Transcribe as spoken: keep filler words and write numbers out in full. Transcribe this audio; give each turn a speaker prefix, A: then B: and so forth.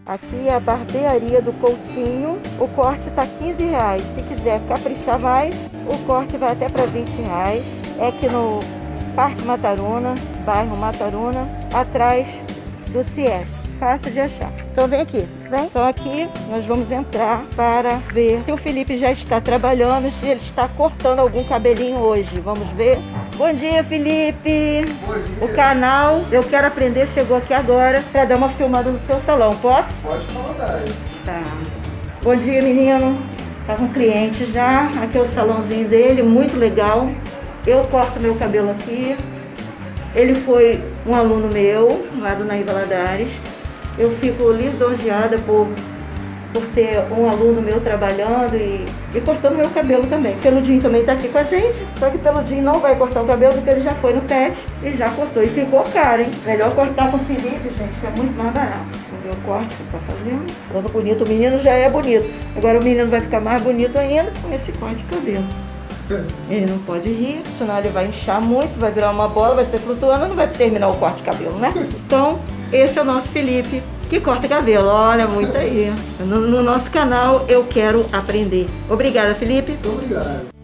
A: Aqui é a barbearia do Coutinho. O corte tá quinze reais. Se quiser caprichar mais, o corte vai até para vinte reais. É aqui no Parque Mataruna, bairro Mataruna, atrás do C I E S. Fácil de achar. Então vem aqui, vem. Então aqui nós vamos entrar para ver se o Felipe já está trabalhando, se ele está cortando algum cabelinho hoje. Vamos ver. Bom dia, Felipe.
B: Bom dia.
A: O canal Eu Quero Aprender chegou aqui agora para dar uma filmada no seu salão. Posso?
B: Pode falar.
A: Tá. Bom dia, menino. Tá com cliente já. Aqui é o salãozinho dele, muito legal. Eu corto meu cabelo aqui. Ele foi um aluno meu, lá do Naí Valadares. Eu fico lisonjeada por, por ter um aluno meu trabalhando e, e cortando meu cabelo também. Peludinho também está aqui com a gente, só que Peludinho não vai cortar o cabelo porque ele já foi no pet e já cortou. E ficou caro, hein? Melhor cortar com o Felipe, gente, que é muito mais barato. Vamos ver o corte que ele tá fazendo. Ficando bonito, o menino já é bonito. Agora o menino vai ficar mais bonito ainda com esse corte de cabelo. Ele não pode rir, senão ele vai inchar muito, vai virar uma bola, vai ser flutuando, não vai terminar o corte de cabelo, né? Então, esse é o nosso Felipe, que corta cabelo. Olha, muito aí. No, no nosso canal Eu Quero Aprender. Obrigada, Felipe.
B: Muito obrigado.